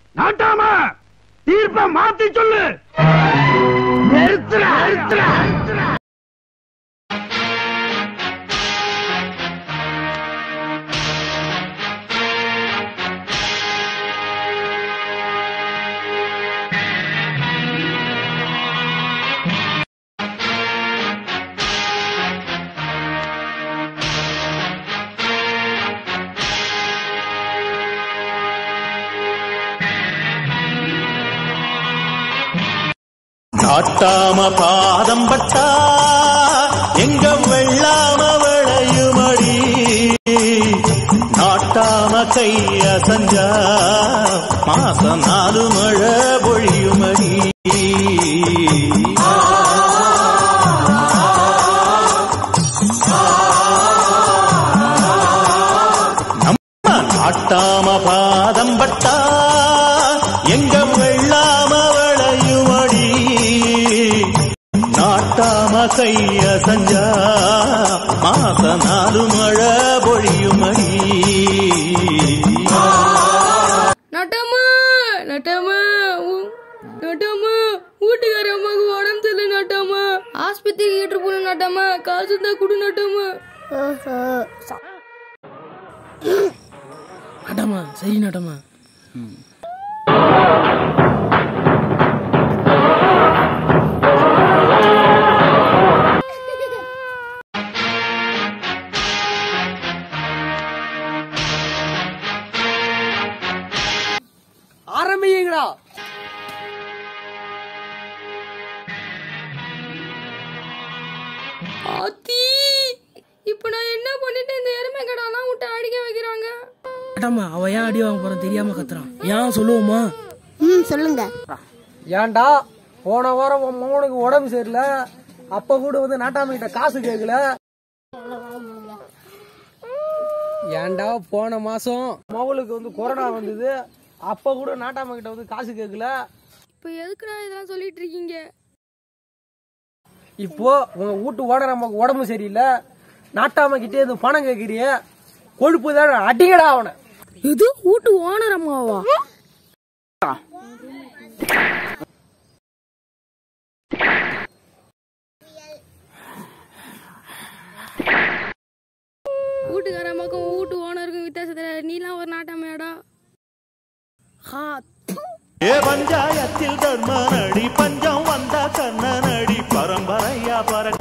நாட்டாம தீர்ப்ப மாத்தி சொல்லு. நிறுத்துறா நிறுத்துறா. நாட்டாம பாதம் பட்டா எங்க வெள்ளாம விளையுமடி, நாட்டாம கைய சஞ்சா மாசம் 4 மழை பொழியுமடி. நம்ம நாட்டாம பாதம் பட்டா எங்க வெள்ளாம விளையுமடி, நாட்டாம கைய சஞ்சா மாச 4 மழை பொழியுமடி. நட்டம்மா நட்டம்மா நட்டம்மா வீட்டுக்கார அம்மாவுக்கு உடம்பு சரியில்லை நட்டம்மா, ஆஸ்பத்திரிக்கு கேட்டு போன நட்டம்மா, காசு தான் குடு நட்டம்மா. நட்டம்மா சரி நட்டம்மா. ஆரம்பிங்களா? ஆத்தி இப்ப நான் என்ன பண்ணிட்டு இந்த எருமை கடாலாம் விட்டு அடிக்க வைக்கிறாங்க. நட்டம்மா அவ ஏன் அடி வாங்க போறான் தெரியாம கத்துறான், ஏன் சொல்லுவோமா? சொல்லுங்க. ஏன்டா போன வாரம் உன் மகனுக்கு உடம்பு சரியில்லை, அப்ப கூட வந்து நாட்டாம கிட்ட காசு கேட்கல. ஏன்டா போன மாசம் மகளுக்கு வந்து கொரோனா வந்தது, அப்ப கூட நாட்டாம கிட்ட வந்து காசு கேட்கல. இப்ப எதுக்குடா இதெல்லாம் சொல்லிட்டு இருக்கீங்க? இப்போ உங்க வீட்டு ஓனர் அம்மாக்கு உடம்பு சரியில்லை, நாட்டாம கிட்டே இருந்து பணம் கேட்கிறிய, கொழுப்பு தான், அடிக்கடா அவனை. இது வீட்டு ஓனர் அம்மாவா? வீட்டுக்கார அம்மாக்கும் வீட்டு ஓனருக்கும் வித்தியாசத்துல நீலாம் ஒரு நாட்டாமையாடா. ஏ பஞ்சாயத்தில் தர்ம நடி, பஞ்சம் வந்தா கண்ண நடி, பரம்பரையா பற